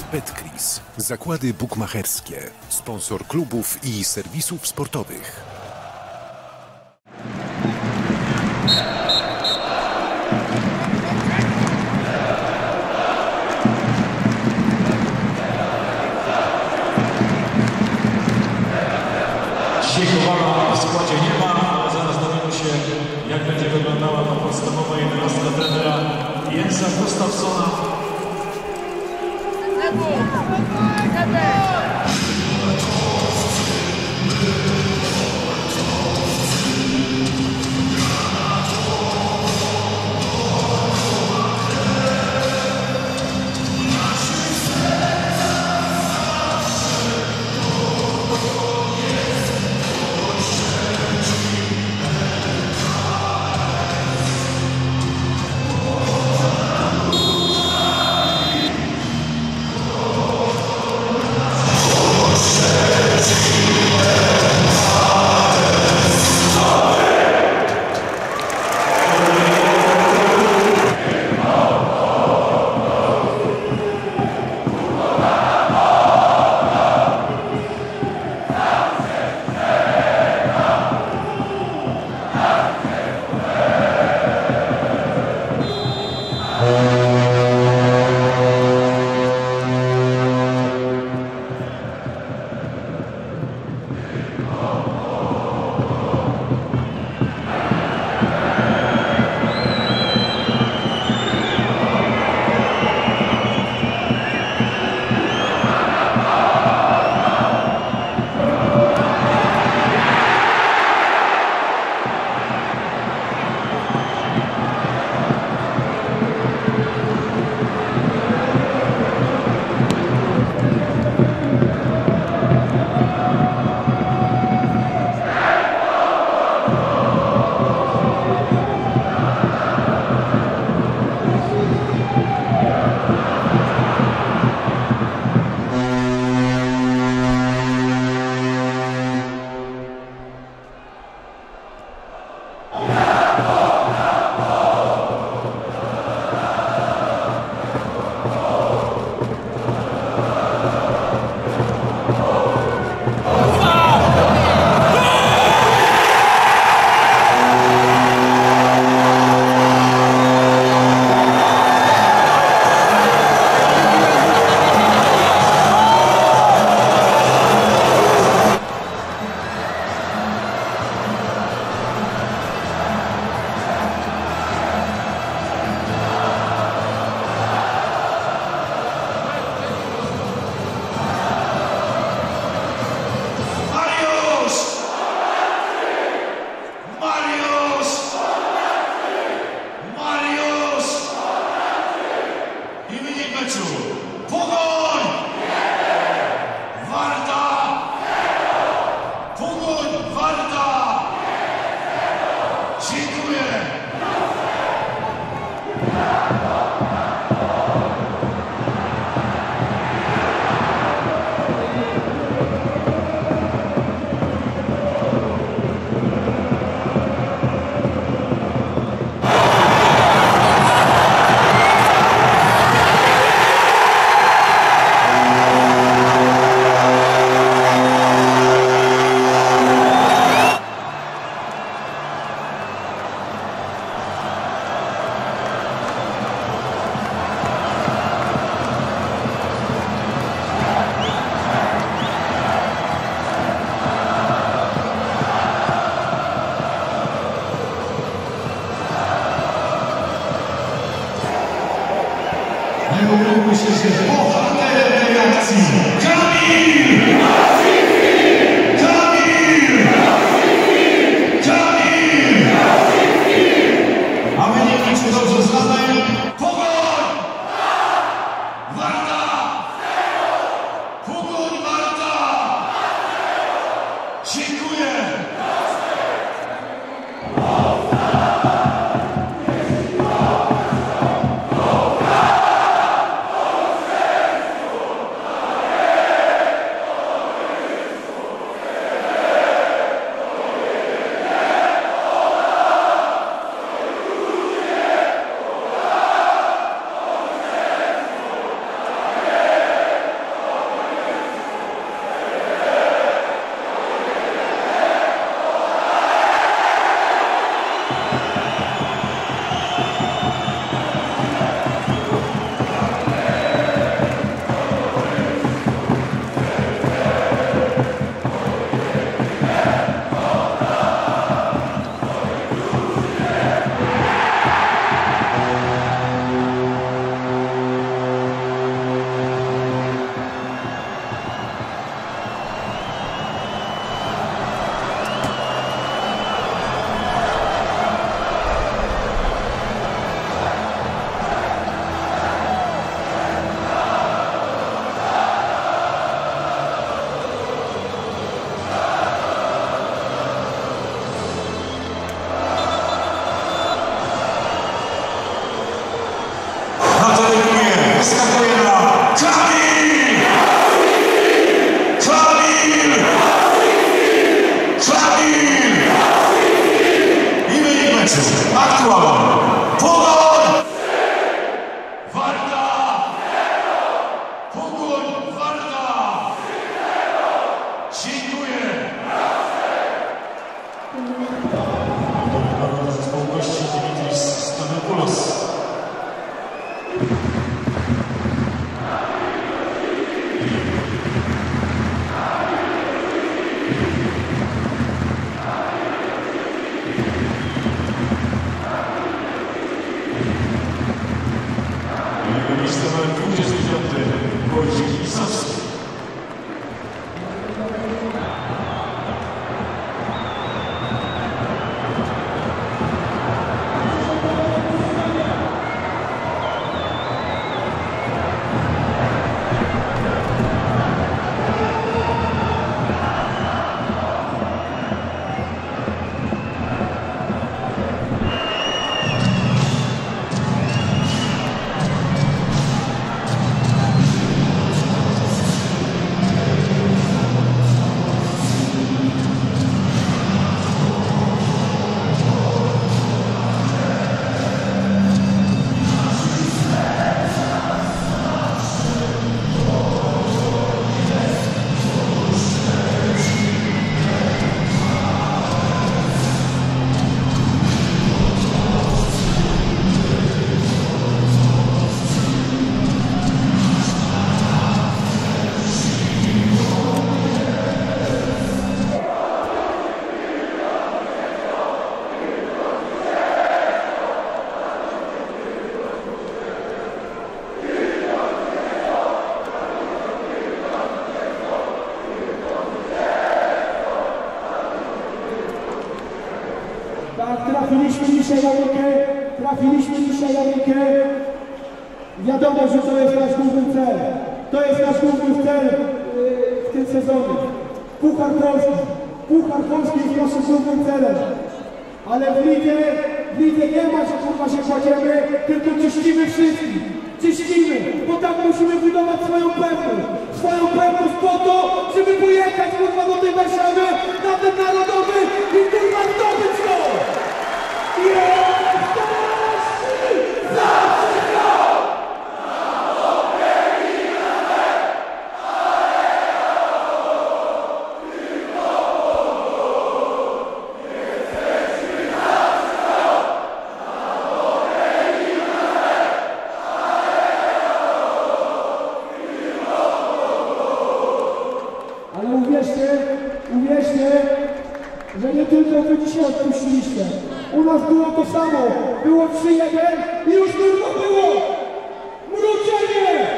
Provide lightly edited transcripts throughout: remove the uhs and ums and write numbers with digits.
Betcris. Zakłady bukmacherskie. Sponsor klubów i serwisów sportowych. Dzisiaj Kowala w składzie nie ma, ale zaraz dowiemy się, jak będzie wyglądała ta podstawowa 11 trenera Jensa Gustafsona. Myślę, że bohaterem tej akcji Kamil! A wynik, czy dobrze znamy? Pogoń! Warta! Pogoń, Warta! Dziękuję! trafiliśmy dzisiaj na rękę. Wiadomo, że to jest nasz główny cel. To jest nasz główny cel w tym sezonie. Puchar Polski. Puchar Polski jest naszym głównym celem. Ale w lidze nie ma, że kurwa się kładziemy, tylko czyścimy wszystkich. Czyścimy, bo tak musimy budować swoją pewność po to, żeby pojechać kurwa do tej Warszawy na ten narodowy i kurwa zdobyć go! Ale uwierzcie, że nie tylko wy dzisiaj odpuściliście. U nas było to samo. Było 3-1 i już tylko było mruczenie!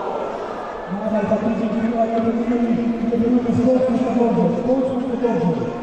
Nadal za tydzień nie będziemy sprawdzić, to dobrze.